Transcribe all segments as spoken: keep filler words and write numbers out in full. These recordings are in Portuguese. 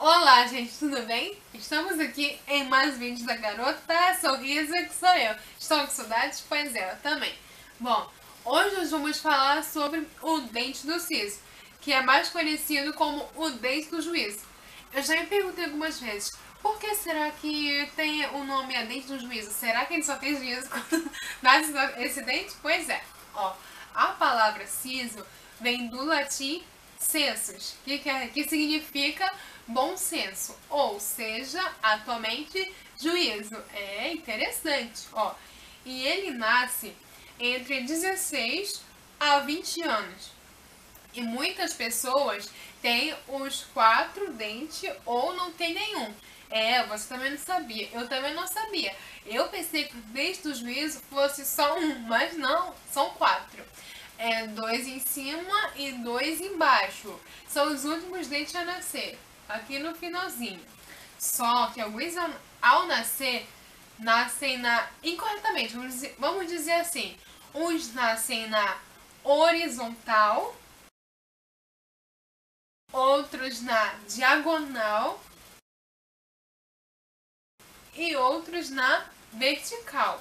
Olá, gente, tudo bem? Estamos aqui em mais vídeos da Garota Sorriso, que sou eu. Estão com saudades? Pois é, eu também. Bom, hoje nós vamos falar sobre o dente do siso, que é mais conhecido como o dente do juízo. Eu já me perguntei algumas vezes, por que será que tem o nome a dente do juízo? Será que ele só tem juízo quando nasce esse dente? Pois é, ó, a palavra siso vem do latim sensus, que, que, que significa bom senso, ou seja, atualmente juízo. É interessante, ó. E ele nasce entre dezesseis a vinte anos. E muitas pessoas têm os quatro dentes ou não tem nenhum. É, você também não sabia. Eu também não sabia. Eu pensei que o dente do juízo fosse só um, mas não, são quatro. É, dois em cima e dois embaixo. São os últimos dentes a nascer, aqui no finalzinho. Só que alguns, ao nascer, nascem na incorretamente. Vamos dizer, vamos dizer assim: uns nascem na horizontal, outros na diagonal e outros na vertical.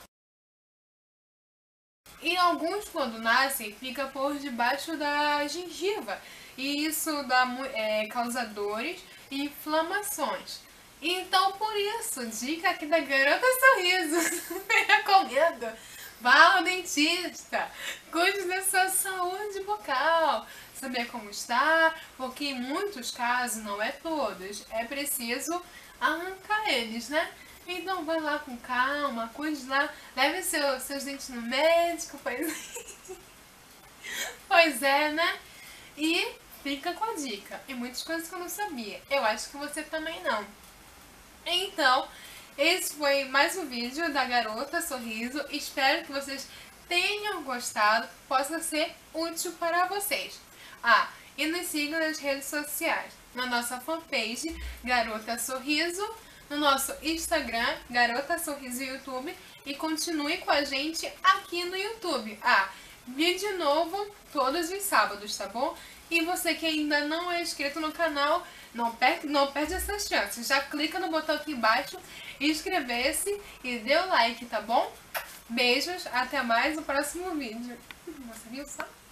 E alguns, quando nascem, fica por debaixo da gengiva. E isso dá, é, causa dores e inflamações. Então, por isso, dica aqui da Garota Sorriso. Eu recomendo. Vá ao dentista. Cuide da sua saúde bucal. Saber como está, porque em muitos casos, não é todos, é preciso arrancar eles, né? Então vai lá com calma, cuide lá, leve seu, seus dentes no médico, pois, pois é, né? E fica com a dica. E muitas coisas que eu não sabia. Eu acho que você também não. Então, esse foi mais um vídeo da Garota Sorriso. Espero que vocês tenham gostado, possa ser útil para vocês. Ah, e nos sigam nas redes sociais. Na nossa fanpage, Garota Sorriso, no nosso Instagram, Garota Sorriso YouTube, e continue com a gente aqui no YouTube. Ah, vídeo novo todos os sábados, tá bom? E você que ainda não é inscrito no canal, não perde, não perde essas chances. Já clica no botão aqui embaixo, inscrever-se e dê o like, tá bom? Beijos, até mais no próximo vídeo. Você viu só?